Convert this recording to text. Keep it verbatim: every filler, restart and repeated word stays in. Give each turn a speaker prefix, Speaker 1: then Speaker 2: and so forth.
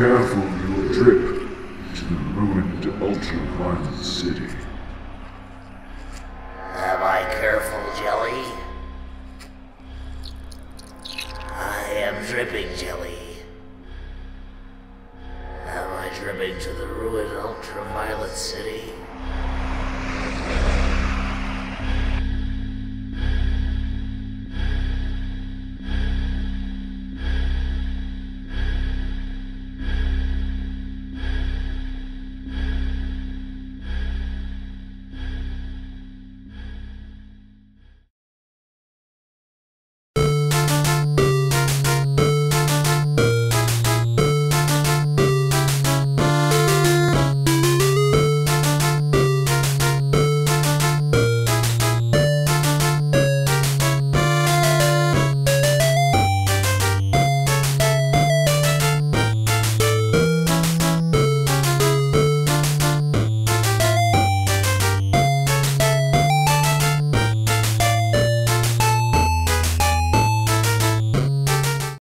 Speaker 1: careful you will drip into the ruined ultra-violent city.
Speaker 2: Am I careful, Jelly? I am dripping, Jelly. Am I dripping to the ruined ultra-violent city?